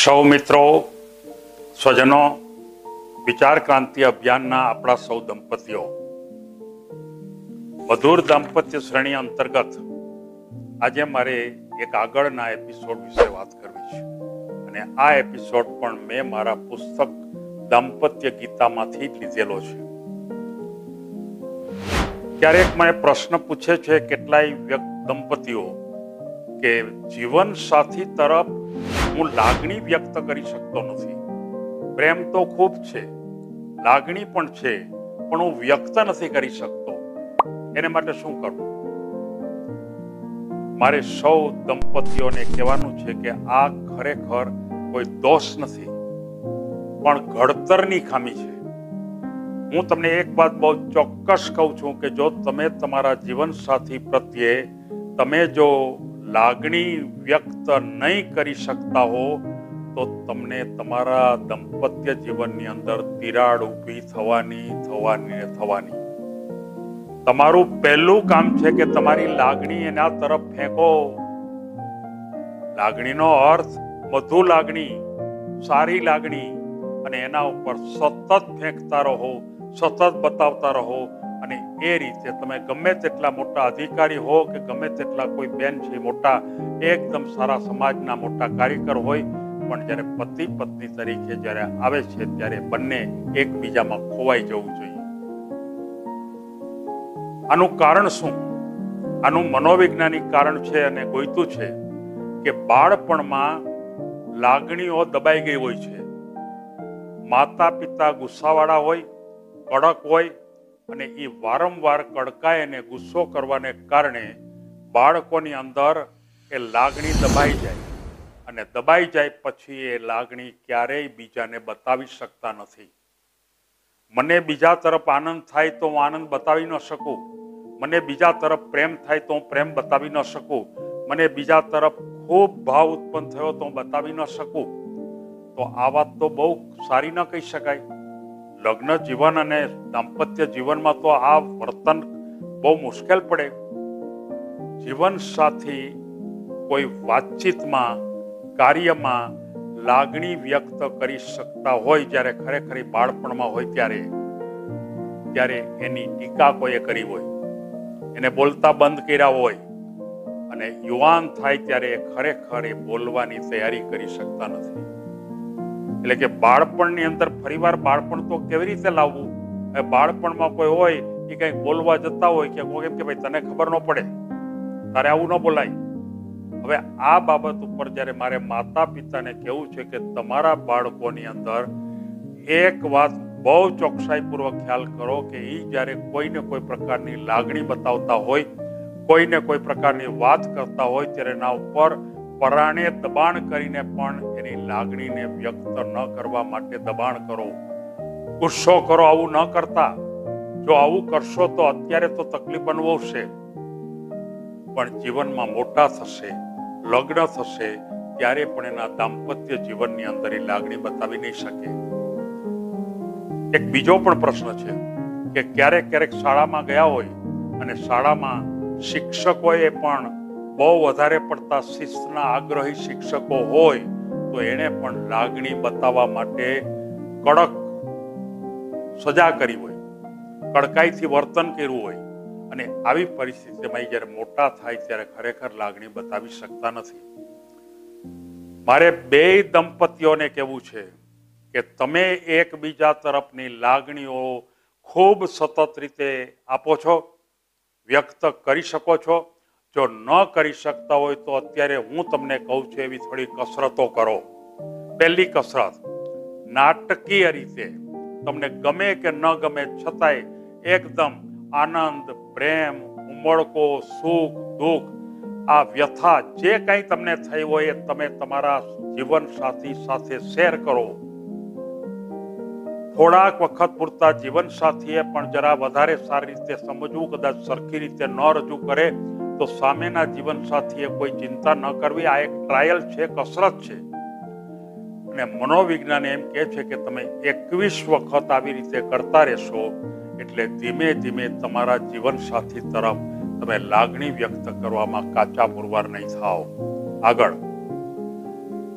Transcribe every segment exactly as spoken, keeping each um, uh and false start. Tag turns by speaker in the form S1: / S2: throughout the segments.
S1: સૌ મિત્રો, સ્વજનો, વિચાર ક્રાંતિ અભિયાનના આપણા સૌ દંપતીઓ, મધુર દાંપત્ય શ્રેણી અંતર્ગત આજે મારે એક આગળના એપિસોડ વિશે વાત કરવી છે અને આ એપિસોડ પણ મેં મારા પુસ્તક દાંપત્ય ગીતામાંથી જ લીધેલો છે. ક્યારેક મને પ્રશ્ન પૂછે છે કેટલાય દંપતીઓ કે જીવન સાથી તરફ હું લાગણી વ્યક્ત કરી શકતો નથી. પ્રેમ તો ખૂબ છે, લાગણી પણ છે, પણ હું વ્યક્ત નથી કરી શકતો. એને માટે શું કરવું? મારે સૌ દંપતીઓને કહેવાનું છે કે આ ખરેખર કોઈ દોષ નથી, પણ ઘડતરની ખામી છે. હું તમને એક વાત બહુ ચોક્કસ કહું છું કે જો તમે તમારા જીવનસાથી પ્રત્યે તમે જો લાગણી વ્યક્ત નહીં કરી શકતા હો તો તમને તમારા દાંપત્ય જીવનની અંદર તિરાડ ઊભી થવાની થવાની થવાની. તમારું પહેલું કામ છે કે તમારી લાગણી એના તરફ ફેંકો. લાગણીનો અર્થ વધુ લાગણી, સારી લાગણી, અને એના ઉપર સતત ફેંકતા રહો, સતત બતાવતા રહો. અને એ રીતે તમે ગમે તેટલા મોટા અધિકારી હો કે ગમે તેટલા કોઈ બેન છે મોટા, એકદમ સારા સમાજના મોટા કાર્યકર હોય, પણ જ્યારે પતિ પત્ની તરીકે જ્યારે આવે છે ત્યારે બંને એકબીજામાં ખોવાઈ જવું જોઈએ. આનું કારણ શું? આનું મનોવૈજ્ઞાનિક કારણ છે અને ગોઈતું છે કે બાળપણમાં લાગણીઓ દબાઈ ગઈ હોય છે. માતા પિતા ગુસ્સાવાળા હોય, કડક હોય, અને એ વારંવાર કડકાય અને ગુસ્સો કરવાને કારણે બાળકોની અંદર એ લાગણી દબાઈ જાય, અને દબાઈ જાય પછી એ લાગણી ક્યારેય બીજાને બતાવી શકતા નથી. મને બીજા તરફ આનંદ થાય તો હું આનંદ બતાવી ન શકું, મને બીજા તરફ પ્રેમ થાય તો હું પ્રેમ બતાવી ન શકું, મને બીજા તરફ ખૂબ ભાવ ઉત્પન્ન થયો તો હું બતાવી ન શકું. તો આ વાત તો બહુ સારી ન કહી શકાય. લગ્ન જીવન અને દાંપત્ય જીવનમાં તો આ વર્તન બહુ મુશ્કેલ પડે. જીવન સાથી કોઈ વાતચીતમાં, કાર્યમાં લાગણી વ્યક્ત કરી શકતા હોય જ્યારે ખરેખર બાળપણમાં હોય ત્યારે ત્યારે એની ટીકા કોઈએ કરી હોય, એને બોલતા બંધ કર્યા હોય, અને યુવાન થાય ત્યારે ખરેખર એ બોલવાની તૈયારી કરી શકતા નથી. એટલે કે બાળપણની અંદર ફરીવાર બાળપણ તો કેવી રીતે લાવવું? બાળપણમાં કોઈ હોય એ કંઈક બોલવા જતા હોય કે એમ કે ભાઈ તને ખબર ન પડે, તારે આવું ન બોલાય. હવે આ બાબત ઉપર જ્યારે મારે માતા પિતાને કહેવું છે કે તમારા બાળકોની અંદર એક વાત બહુ ચોકસાઈપૂર્વક ખ્યાલ કરો કે એ જ્યારે કોઈને કોઈ પ્રકારની લાગણી બતાવતા હોય, કોઈને કોઈ પ્રકારની વાત કરતા હોય ત્યારે એના ઉપર પરાણે દબાણ કરીને પણ એની લાગણીને વ્યક્ત ન કરવા માટે દબાણ કરો, ગુસ્સો કરો. આવું ન કરતા. જો આવું કરશો તો અત્યારે તો તકલીફ અનુભવશે, પણ જીવનમાં મોટા થશે, લગ્ન થશે ત્યારે પણ એના દાંપત્ય જીવનની અંદર એ લાગણી બતાવી નહીં શકે. એક બીજો પણ પ્રશ્ન છે કે ક્યારેક ક્યારેક શાળામાં ગયા હોય અને શાળામાં શિક્ષકોએ પણ બહુ વધારે પડતા શિસ્તના આગ્રહી શિક્ષકો હોય તો એને પણ લાગણી બતાવવા માટે કડક સજા કરી હોય, કડકાઈથી વર્તન કર્યું હોય, અને આવી પરિસ્થિતિમાં જ્યારે મોટા થાય ત્યારે ખરેખર લાગણી બતાવી શકતા નથી. મારે બે દંપતીઓને કહેવું છે કે તમે એકબીજા તરફની લાગણીઓ ખૂબ સતત રીતે આપો છો, વ્યક્ત કરી શકો છો. જો ન કરી શકતા હોય તો અત્યારે હું તમને કહું છું એવી થોડી કસરતો કરો. પહેલી કસરત, નાટકીય રીતે તમને ગમે કે ન ગમે છતાંય એકદમ આનંદ, પ્રેમ, ઉમળકો, સુખ, દુઃખ, આ વ્યથા જે કંઈ તમને થઈ હોય એ તમે તમારા જીવન સાથી સાથે શેર કરો. થોડાક વખત પૂરતા જીવન સાથીએ પણ જરા વધારે સારી રીતે સમજવું, કદાચ સરખી રીતે ન રજૂ કરે તો સામેના જીવન સાથીએ કોઈ ચિંતા ન કરવી. આ એક ટ્રાયલ છે, કસરત છે. અને મનોવિજ્ઞાન એમ કહે છે કે તમે એકવીસ વખત આવી રીતે કરતા રહેશો એટલે ધીમે ધીમે તમારા જીવન સાથી તરફ તમે લાગણી વ્યક્ત કરવામાં કાચા પુરવાર નહીં થાઓ. આગળ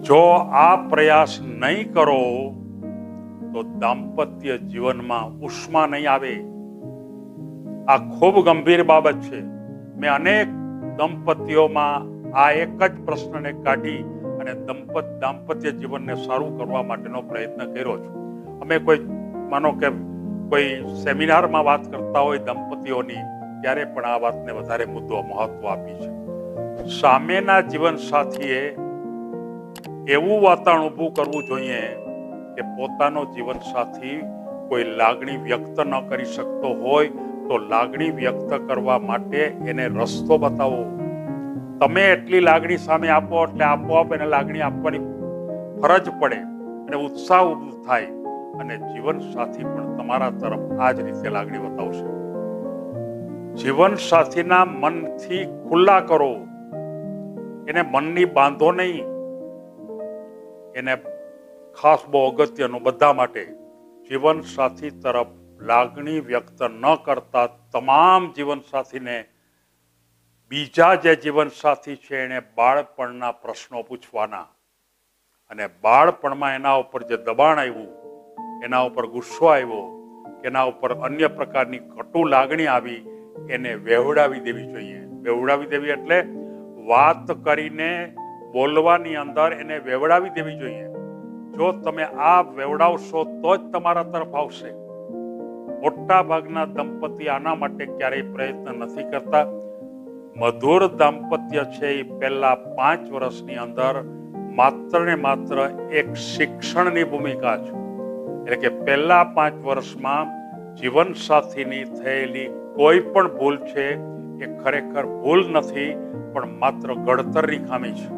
S1: જો આ પ્રયાસ નહીં કરો તો દાંપત્ય જીવનમાં ઉષ્મા નહીં આવે. આ ખૂબ ગંભીર બાબત છે. મેં અનેક દંપતીઓમાં આ એક જ પ્રશ્નને કાઢી અને દંપત દાંપત્ય જીવનને સારું કરવા માટેનો પ્રયત્ન કર્યો છું. અમે કોઈ માનો કે કોઈ સેમિનારમાં વાત કરતા હોય દંપતીઓની, ત્યારે પણ આ વાતને વધારે મુદ્દો મહત્વ આપી છે. સામેના જીવન સાથીએ એવું વાતાવરણ ઊભું કરવું જોઈએ કે પોતાનો જીવન સાથી કોઈ લાગણી વ્યક્ત ન કરી શકતો હોય તો લાગણી વ્યક્ત કરવા માટે એને રસ્તો બતાવો. તમે એટલી લાગણી સામે આપો એટલે આપોઆપ એને લાગણી આપવાની ફરજ પડે અને ઉત્સાહ ઊભો થાય અને જીવન સાથી પણ તમારા તરફ આ જ રીતે લાગણી બતાવશે. જીવન સાથીના મનથી ખુલ્લા કરો, એને મનની બાંધો નહીં. એને ખાસ બહુ અગત્યનું બધા માટે, જીવન સાથી તરફ લાગણી વ્યક્ત ન કરતા તમામ જીવન સાથીને બીજા જે જીવન સાથી છે એને બાળપણના પ્રશ્નો પૂછવાના, અને બાળપણમાં એના ઉપર જે દબાણ આવ્યું, એના ઉપર ગુસ્સો આવ્યો, એના ઉપર અન્ય પ્રકારની કટુ લાગણી આવી, એને વેવડાવી દેવી જોઈએ. વેવડાવી દેવી એટલે વાત કરીને બોલવાની અંદર એને વેવડાવી દેવી જોઈએ. જો તમે આ વેવડાવશો તો જ તમારા તરફ આવશે. મોટા ભાગના દંપતી આના માટે ક્યારેય પ્રયત્ન નથી કરતા. મધુર દાંપત્ય છે એ પહેલા પાંચ વર્ષની અંદર માત્ર ને માત્ર એક શિક્ષણની ભૂમિકા છે. એટલે કે પહેલા પાંચ વર્ષમાં જીવન સાથીની થયેલી કોઈ પણ ભૂલ છે એ ખરેખર ભૂલ નથી, પણ માત્ર ઘડતરની ખામી છે.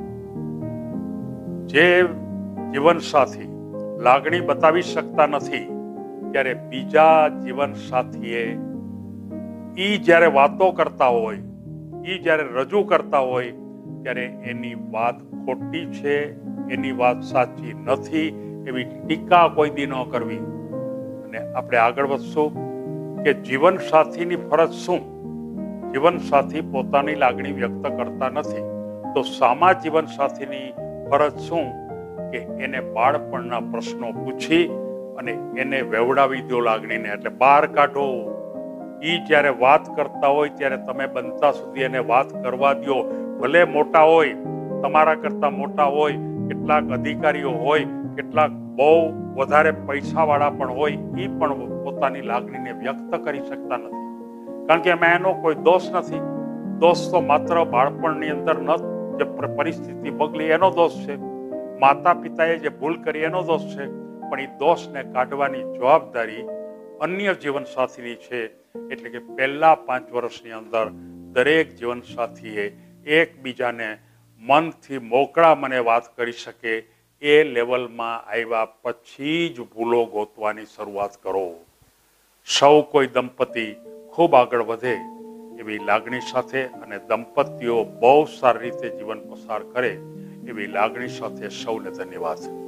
S1: જે જીવન સાથી લાગણી બતાવી શકતા નથી, ત્યારે બીજા જીવન સાથીએ ઈ જ્યારે વાતો કરતા હોય, ઈ જ્યારે રજૂ કરતા હોય, ત્યારે એની વાત ખોટી છે, એની વાત સાચી નથી, એવી ટીકા કોઈ દી ન કરવી. અને આપણે આગળ વધશું કે જીવન સાથીની ફરજ શું? જીવન સાથી પોતાની લાગણી વ્યક્ત કરતા નથી, તો સામા જીવન સાથીની ફરજ શું? કે એને બાળપણના પ્રશ્નો પૂછી અને એને વેવડાવી દો લાગણીને, એટલે બહાર કાઢો. ઈ જ્યારે વાત કરતા હોય ત્યારે તમે બનતા સુધી એને વાત કરવા દો. ભલે મોટા હોય, તમારા કરતા મોટા હોય, કેટલાક અધિકારીઓ હોય, કેટલાક બહુ વધારે પૈસાવાળા પણ હોય, એ પણ પોતાની લાગણીને વ્યક્ત કરી શકતા નથી, કારણ કે એમાં એનો કોઈ દોષ નથી. દોષ તો માત્ર બાળપણની અંદર ન જે પરિસ્થિતિ બગડી એનો દોષ છે, માતા પિતાએ જે ભૂલ કરી એનો દોષ છે, પણ એ દોષને કાઢવાની જવાબદારી અન્ય જીવન સાથીની છે. એટલે કે પહેલા પાંચ વર્ષની અંદર દરેક જીવન સાથીએ એકબીજાને મનથી મોકળા મને વાત કરી શકે એ લેવલમાં આવ્યા પછી જ ભૂલો ગોતવાની શરૂઆત કરો. સૌ કોઈ દંપતી ખૂબ આગળ વધે એવી લાગણી સાથે અને દંપતીઓ બહુ સારી રીતે જીવન પસાર કરે એવી લાગણી સાથે સૌને ધન્યવાદ.